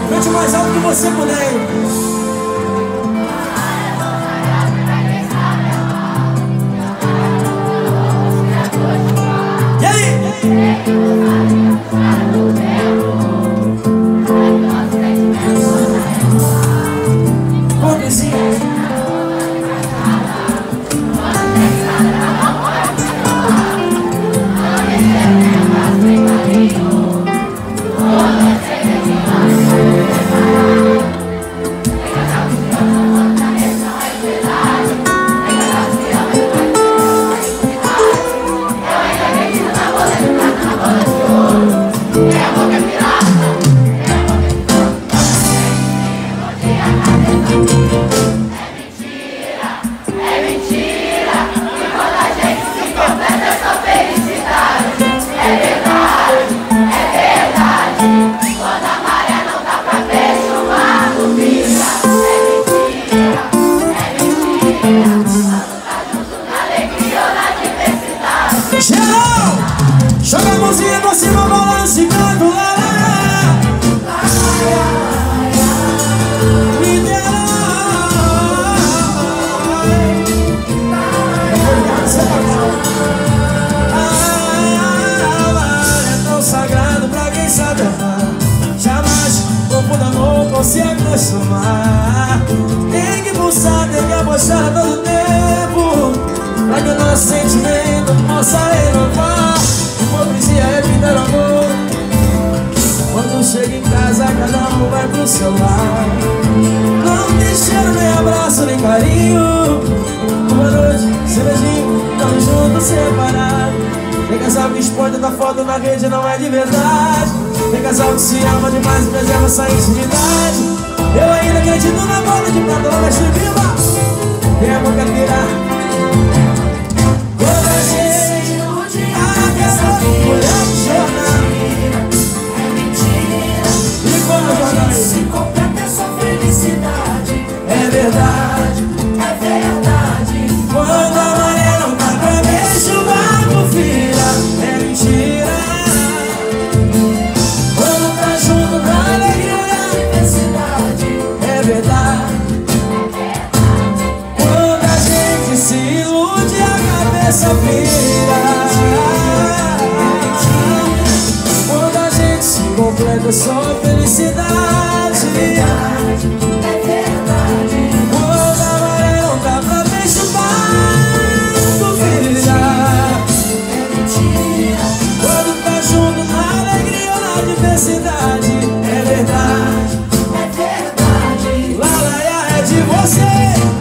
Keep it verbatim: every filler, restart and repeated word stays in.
Cante o mais alto que você puder. E aí? Pobrezinho. Geral, joga a mãozinha pra cima, balança e canta o lá, lá, lá. Niterói. É tão sagrado pra quem sabe amar. Jamais o corpo da amor consegue acostumar. Tem que pulsar, tem que apostar todo tempo pra que o nosso sentimento possa renovar. Hipocrisia é vida do amor. Quando chega em casa, cada um vai pro seu lar. Não tem cheiro, nem abraço, nem carinho. Boa noite, cervejinho, tamo junto, separado. Tem casal que expõe da foto na rede, não é de verdade. Tem casal que se ama demais e preserva essa intimidade. Eu ainda acredito na bola de prata, ela mexe viva. Tem a boca virar. Se completa a sua felicidade. É verdade, é verdade. Quando a maré não tá pra ver, o barco vira. É mentira. Quando tá junto na alegria e na diversidade. É verdade. Quando a gente se ilude, a cabeça vira. Quando a gente se completa só felicidade. É verdade, é verdade. Quando a maré não dá pra ver, o barco vira. É mentira. Quando tá junto na alegria ou na diversidade. É verdade, é verdade. lá, lá, é de você.